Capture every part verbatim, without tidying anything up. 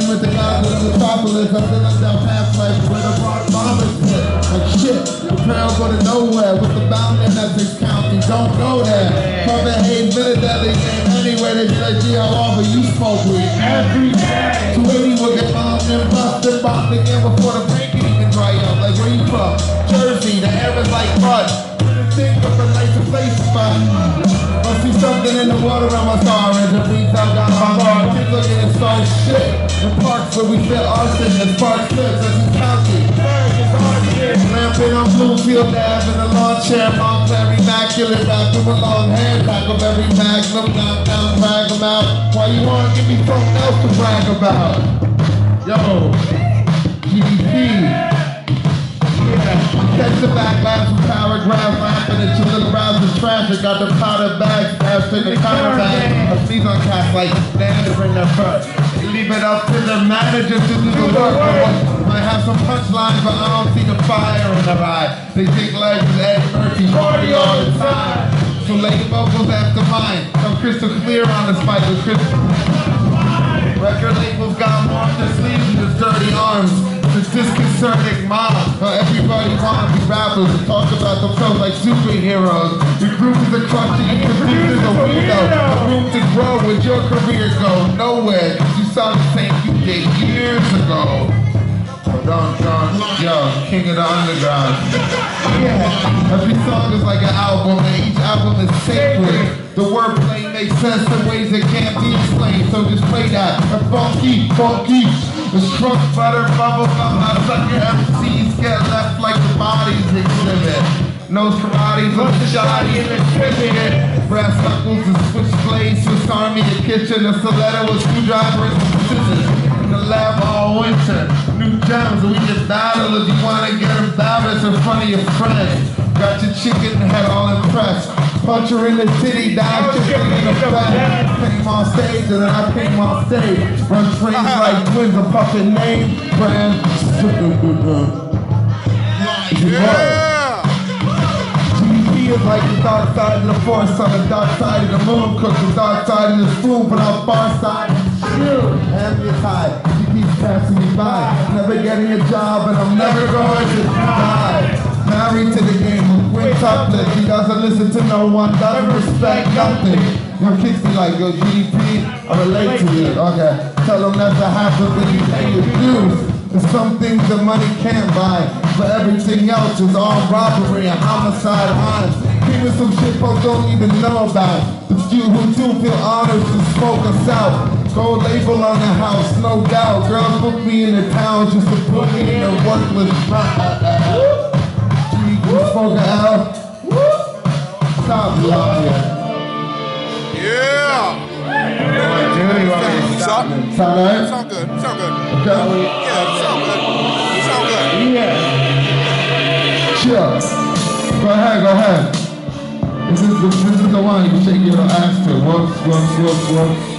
hanging with the guys in the metropolis. I'm feeling down past life where the rock bombers hit. Like shit, the trail go to nowhere with the bound in Essex County. Don't go there. From the eight minute deadly game anyway. They be like, gee, how often you smoke weed? Every day. two eighty will get bombed and busted, bombed again before the break can even dry up. Like where you from? Jersey, the air is like mud. Think of a nice place spot. Must be something in the water on my orange. The breeze out down my bar. Kids looking at so shit. The parks where we fit arson. The park slips. That's in county. Lamping on Bloomfield Ave in a lawn chair. Montclair immaculate. Rapping with long hair. Pack up every magnum. Knock down, drag them out. Why you wanna give me something else to brag about? Yo, G D P. Catch the backlash from paragraphs, laughing at your little browser's traffic. Got the powder bags, stashed in the counter bag. I sneeze on cats like bananas in their front. Leave it up to the managers to do the work. Might have some punchlines, but I don't see the fire in their eye. They think life is Eddie Murphy party all the time. So lay vocals after mine. I'm crystal clear on this mic with crystal. Record labels got more on their sleeves than his dirty arms. It's disconcerting mom. Everybody wants to be rappers and talk about themselves like superheroes. Your group is a crutch and you produce as a window. A room to grow with your career go nowhere. Cause you sound the same you did years ago. Don John, yo, king of the underground. Yeah, every song is like an album and each album is sacred. The wordplay makes sense in ways that can't be explained, so just play that. A funky, funky, the shrunk butter bubble gum. I suck your M Cs get left like the bodies exhibit. Nose karate's on the shoddy in the kitchen. Brass knuckles and switchblades, Swiss Army in the kitchen. A stiletto with screwdrivers and scissors. In the lab all winter. New gems, we just battle if you wanna get embarrassed in front of your friends. Got your chicken head all impressed. Punch her in the titty, dive chicken in the back. Came on stage and then I came on stage. Run trains like twins, a puppet name. Brand. Yeah! G D P is like the dark side of the force on the dark side of the moon. Cook the dark side of the spoon, but on far side. Ambient high. She keeps passing me by. Never getting a job and I'm never going to die. Married to the game of Quinn Tuplet. He doesn't listen to no one, doesn't respect nothing. Your kids be like, yo, G D P, I relate to you. Okay, tell them that's what happens when you pay your dues. There's some things that money can't buy, but everything else is all robbery and homicide crimes. Even some shit folks don't even know about. It's you who do feel honored to smoke us out. Gold label on the house, no doubt. Girls book me in the town just to put me in a worthless spot. Smoke out. Stop lying. Yeah! Sound right? Sound good. Sound good. Okay. Yeah, sound good. Sound good. Yeah. Chill. Go ahead, go ahead. This is the, this is the one you can shake your ass to. Whoops, whoops, whoops, whoops.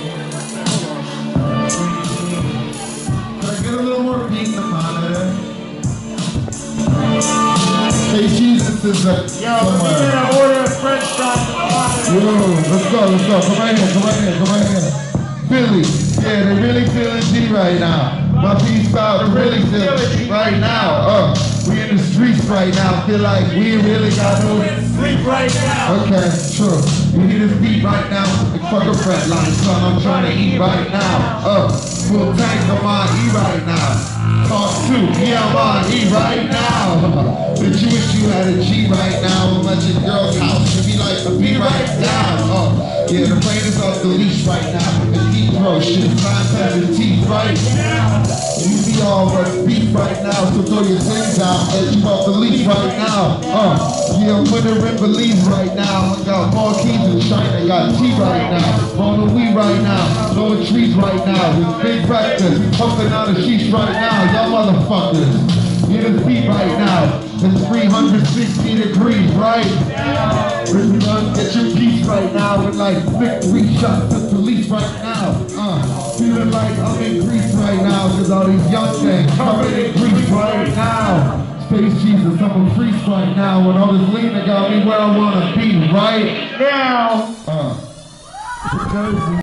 Can I get a little more beat in the monitor? Hey, Jesus is a... Yo, we're gonna order a French fries. Yo, let's go, let's go. Come right here, come right here, come right here. Philly, yeah, they really feeling G right now. My peace out, they really feeling G right now. Uh, we in the streets right now. Feel like we really got no sleep right now. Okay, true. You hear this beat right now? The fuck a fret line, son. I'm trying to eat right now. Uh, full tank, I'm on E right now. Talk two, yeah, I'm on E right now. But you wish you had a G right now. I'm at your girl's house. You be like, be right down. Oh, yeah, the plane is off the leash right now. The deep throw shit, time has your teeth right now. You be all but beef right now, so throw your things out. Let you off the leash right now. Uh, yeah, I'm with her in Belize right now. I got more keys in China. Got T right now. On the weed right now. Blowing trees right now. With big breakfast. Pumping out a sheesh right now. Y'all motherfuckers. Get a beat right now. It's three hundred sixty degrees, right? Run, get your piece right now with like victory shots to police right now. Uh, feeling like I'm in Greece right now because all these young things coming in Greece right now. Space Jesus, I'm a priest right now and all this lean that got me where I want to be right now. Uh,